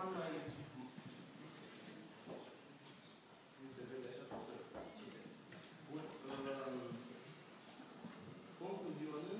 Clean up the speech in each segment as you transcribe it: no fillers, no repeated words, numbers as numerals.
Ștefan mai... Nu se vede așa, tot să cite. Bun. Concluzionând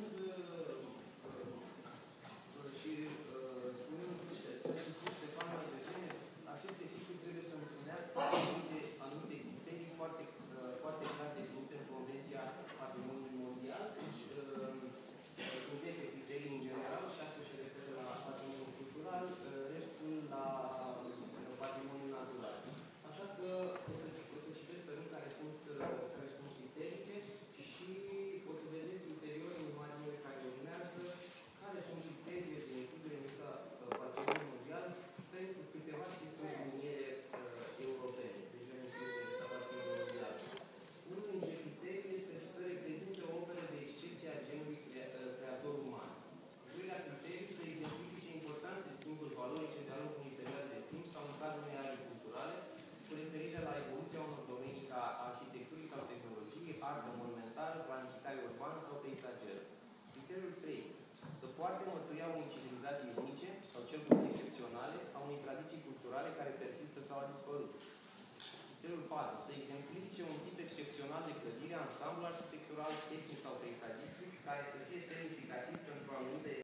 și spunând Ștefan mai devreme, aceste situri trebuie să întâlnească anumite criterii foarte clar definite în Convenția Patrimoniului Mondial. Deci, sunt 10 criterii în general, 6 se referă la patrimoniul cultural, restul la patrimoniul natural. Așa că o să citesc pe rând care sunt criteriile și o să vedeți ulterior în imaginile care urmează care sunt criteriile de includere în lista patrimoniului mondial pentru câteva situri miniere europene. Deci, le lista patrimoniului mondial. Unul dintre criterii este să reprezinte o operă de excepție a genului creator uman. Doilea criteriu să identifice importante schimburi valorice de-a lungul unei perioade de timp sau în cadrul unei arii culturale, cu referire la evoluția unor domenii ca arhitecturii sau tehnologie, artă monumentală, planificare urbană sau peisageră. Criteriul 3. Să poarte mărturia unei civilizații unice sau cel puțin excepționale, a unei tradiții culturale care persistă sau a dispărut. Criteriul 4. Să exemplifice un tip excepțional de clădire, ansamblu arhitectural, tehnic sau peisagistic, care să fie semnificativ pentru anumite